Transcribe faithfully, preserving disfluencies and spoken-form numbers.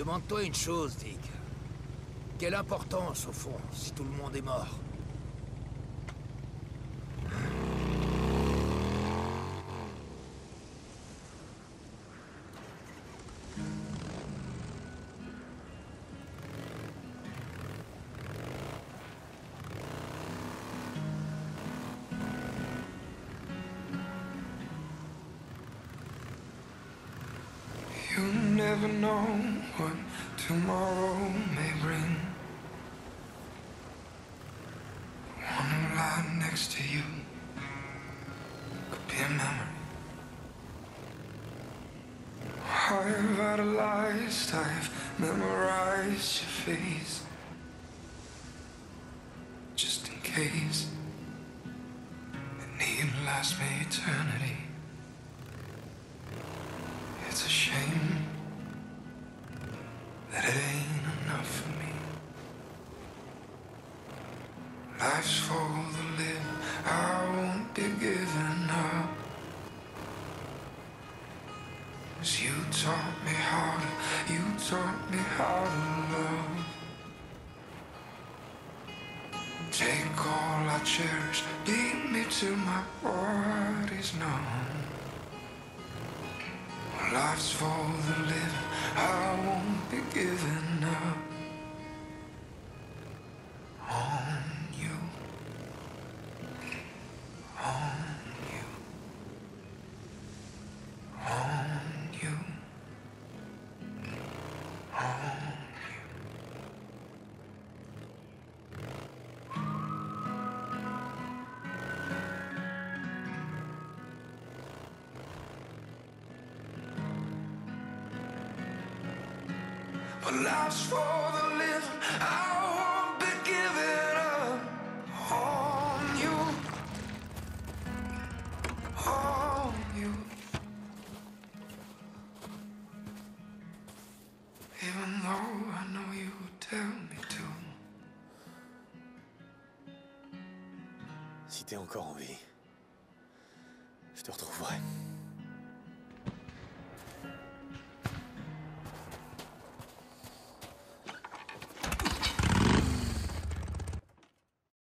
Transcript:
Demande-toi une chose, Dick. Quelle importance, au fond, si tout le monde est mort? You never know what tomorrow may bring. One lie next to you could be a memory. I've idolized, I've memorized your face, just in case it need last me eternity. It's a shame that it ain't enough for me. Life's for the living, I won't be giving up. 'Cause you taught me how to, you taught me how to love. Take all I cherish, beat me till my body's numb. Life's for the living, I won't be giving up on you, on you, on you, on you. But life's for the living, I won't be giving up on you, on you. Even though I know you would tell me to. Si t'es encore en vie, je te retrouverai.